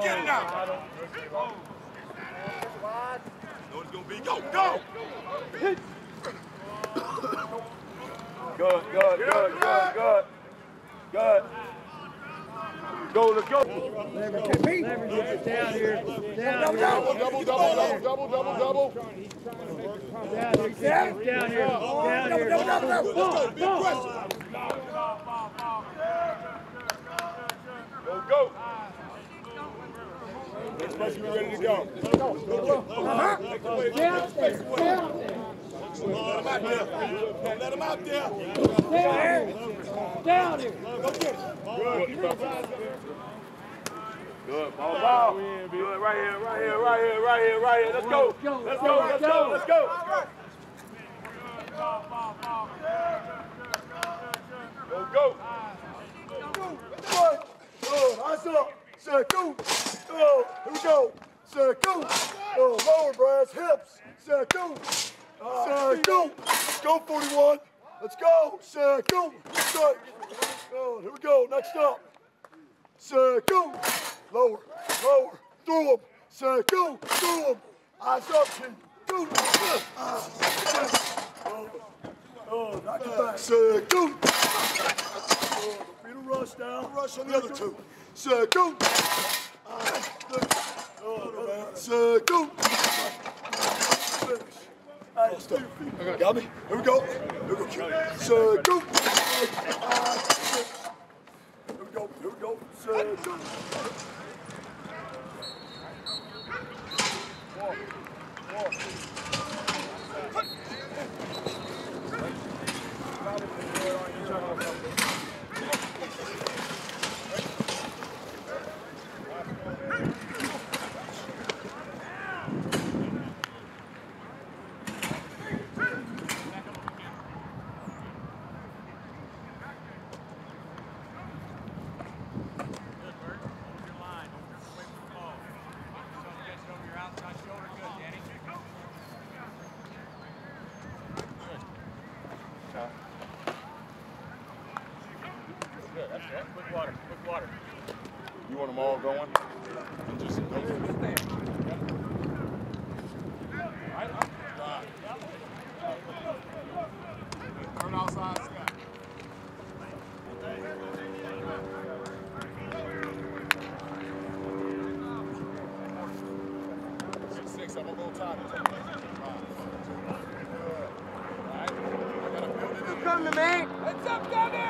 get it now. Know it's gonna be. Go, go. Good. Go, let's go. Leverage, down here. Double. Down here. Let's go. Be aggressive. Go. Next person, we're ready to go. Let him out there. Down here. Good. Ball. Good. Right here. Let's go. Let's go. Go. Eyes up. Say, go. Here we go. Say, go. Lower, brass, hips. Say, go. Say, go. Let's go, 41. Let's go. Say, go. Say. Here we go. Next up. Say, go. Lower. Through them. Say, go. Through them. Eyes up, kid. Go. Knock it back. Say, go. Beat a rush now. Rush on the other two. Say, go. Say, go. Got me? Here we go. Say, go. Here we go. Say, go. Quick water. You want them all going? And just go through the thing. Turn outside, Scott. 6, I'm gonna go time. Coming, man. Heads up, down there.